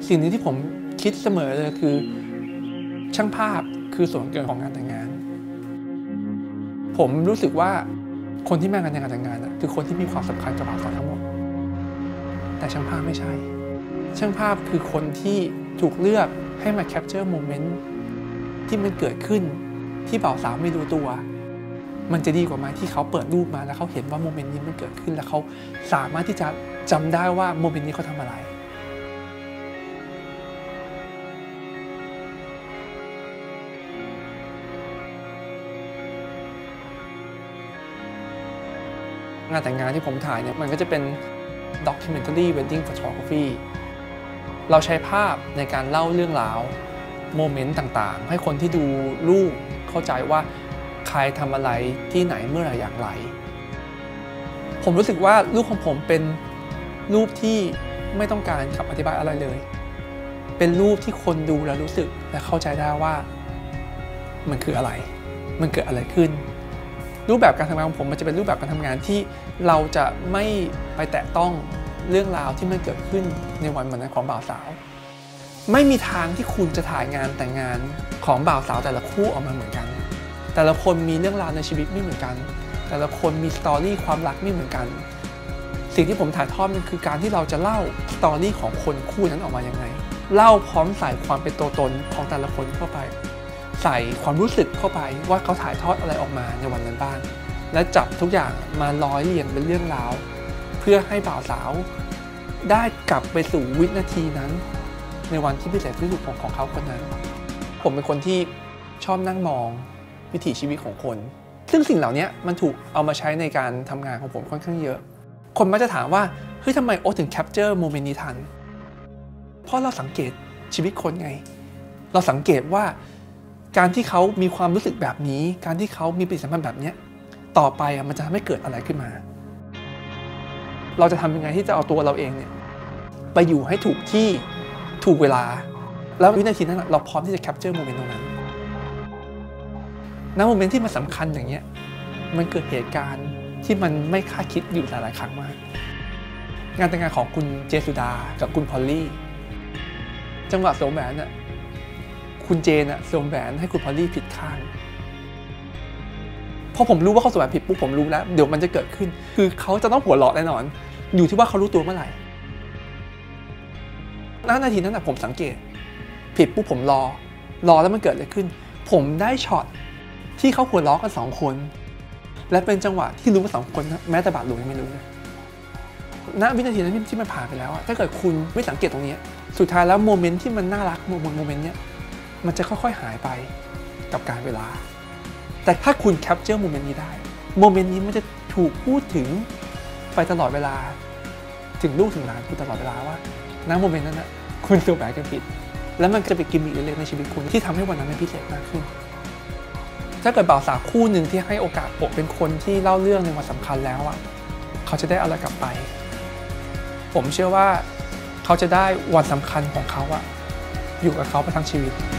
สิ่งนี้ที่ผมคิดเสมอเลยคือช่างภาพคือส่วนเกินของงานแต่งงานผมรู้สึกว่าคนที่มางานแต่งงานคือคนที่มีความสำคัญกับบ่าวสาวทั้งหมดแต่ช่างภาพไม่ใช่ช่างภาพคือคนที่ถูกเลือกให้มาแคปเจอร์โมเมนต์ที่มันเกิดขึ้นที่บ่าวสาวไม่รู้ตัวมันจะดีกว่าไหมที่เขาเปิดรูปมาแล้วเขาเห็นว่าโมเมนต์นี้มันเกิดขึ้นแล้วเขาสามารถที่จะจำได้ว่าโมเมนต์นี้เขาทำอะไรงานแต่งงานที่ผมถ่ายเนี่ยมันก็จะเป็น documentary wedding photography เราใช้ภาพในการเล่าเรื่องราวโมเมนต์ต่างๆให้คนที่ดูรูปเข้าใจว่าใครทำอะไรที่ไหนเมื่อไหร่อย่างไรผมรู้สึกว่ารูปของผมเป็นรูปที่ไม่ต้องการคำอธิบายอะไรเลยเป็นรูปที่คนดูแล้วรู้สึกและเข้าใจได้ว่ามันคืออะไรมันเกิดอะไรขึ้นรูปแบบการทำงานของผมมันจะเป็นรูปแบบการทำงานที่เราจะไม่ไปแตะต้องเรื่องราวที่มันเกิดขึ้นในวันนั้นของบ่าวสาวไม่มีทางที่คุณจะถ่ายงานแต่งงานของบ่าวสาวแต่ละคู่ออกมาเหมือนกันแต่ละคนมีเรื่องราวในชีวิตไม่เหมือนกันแต่ละคนมีสตอรี่ความรักไม่เหมือนกันสิ่งที่ผมถ่ายทอดมันคือการที่เราจะเล่าสตอรี่ของคนคู่นั้นออกมายังไงเล่าพร้อมใส่ความเป็นตัวตนของแต่ละคนเข้าไปใส่ความรู้สึกเข้าไปว่าเขาถ่ายทอดอะไรออกมาในวันนั้นบ้างและจับทุกอย่างมาร้อยเรียงเป็นเรื่องราวเพื่อให้บ่าวสาวได้กลับไปสู่วินาทีนั้นในวันที่พิเศษที่สุดของเขาคนนั้นผมเป็นคนที่ชอบนั่งมองวิถีชีวิตของคนซึ่งสิ่งเหล่านี้มันถูกเอามาใช้ในการทำงานของผมค่อนข้างเยอะคนมักจะถามว่าเฮ้ยทำไมโอ๊ตถึงแคปเจอร์โมเมนต์นี้ทันเพราะเราสังเกตชีวิตคนไงเราสังเกตว่าการที่เขามีความรู้สึกแบบนี้การที่เขามีปฏิสัมพันธ์แบบนี้ต่อไปมันจะทำให้เกิดอะไรขึ้นมาเราจะทำยังไงที่จะเอาตัวเราเองเนี่ยไปอยู่ให้ถูกที่ถูกเวลาแล้ววินาทีนั้นเราพร้อมที่จะแคปเจอร์โมเมนต์ตรงนั้นณโมเมนต์ที่มันสำคัญอย่างเงี้ยมันเกิดเหตุการณ์ที่มันไม่คาดคิดอยู่หลายๆครั้งมากงานแต่งงานของคุณเจสุดากับคุณพอลลี่จังหวะสวมแหวนน่ะคุณเจนสวมแหวนให้คุณพอลลี่ผิดข้างพอผมรู้ว่าเขาสวมแหวนผิดปุ๊บผมรู้แล้วเดี๋ยวมันจะเกิดขึ้นคือเขาจะต้องหัวเราะแน่นอนอยู่ที่ว่าเขารู้ตัวเมื่อไหร่ณนาทีนั้นผมสังเกตผิดปุ๊บผมรอแล้วมันเกิดอะไรขึ้นผมได้ช็อตที่เขาหัวเราะกัน2 คนและเป็นจังหวะที่รู้ว่า2 คนแม้แต่บาทหลวงยังไม่รู้เลยณวินาทีนั้นที่มันผ่านไปแล้วถ้าเกิดคุณไม่สังเกตตรงนี้สุดท้ายแล้วโมเมนต์ที่มันน่ารักโมเมนต์เนี้ยมันจะค่อยๆหายไปกับการเวลาแต่ถ้าคุณแคปเจอร์โมเมนต์นี้ได้โมเมนต์นี้มันจะถูกพูดถึงไปตลอดเวลาถึงลูกถึงหลานคุณตลอดเวลาว่าณโมเมนต์นั้นคุณสวมแหวนกันผิดแล้วมันจะเป็นกิมมิคเล็กๆในชีวิตคุณที่ทำให้วันนั้นมันพิเศษมากขึ้นถ้าเกิดบ่าวสาวคู่หนึ่งที่ให้โอกาสผมเป็นคนที่เล่าเรื่องในวันสำคัญแล้วเขาจะได้อะไรกลับไปผมเชื่อว่าเขาจะได้วันสำคัญของเขาอยู่กับเขาไปทั้งชีวิต